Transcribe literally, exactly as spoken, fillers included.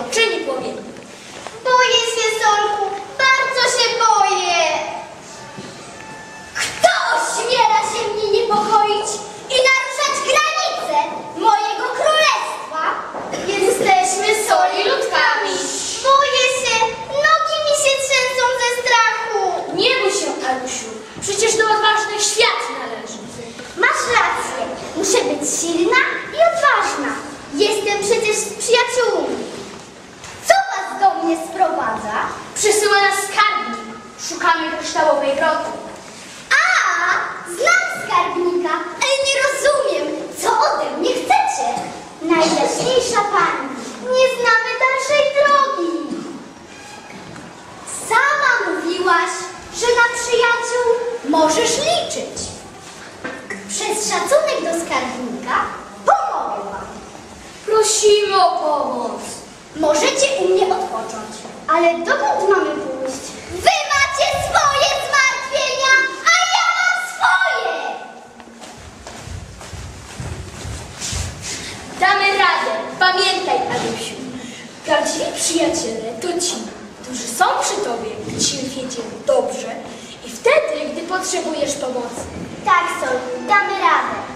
doświadczenie powie. Boję się, Solku, bardzo się boję. Kto ośmiela się mnie niepokoić i naruszać granice mojego królestwa? Jesteśmy soli ludkami. Boję się, nogi mi się trzęsą ze strachu. Nie bój się, Alusiu, przecież do odważnych świat należy. Masz rację, muszę być silna i odważna. Jestem przecież z przyjaciółmi. Co was do mnie sprowadza? Przysyła nas skarbnik. Szukamy kryształowej groty. A, znam skarbnika, ale nie rozumiem, co ode mnie chcecie. Najjaśniejsza pani, nie znamy dalszej drogi. Sama mówiłaś, że na przyjaciół możesz liczyć. Przez szacunek do skarbnika pomogę wam. Prosimy o pomoc. Możecie u mnie odpocząć, ale dokąd mamy pójść? Wy macie swoje zmartwienia, a ja mam swoje! Damy radę. Pamiętaj, Alusiu, prawdziwi przyjaciele to ci, którzy są przy tobie, gdy się wiedzie dobrze i wtedy, gdy potrzebujesz pomocy. Tak, Sol, damy radę.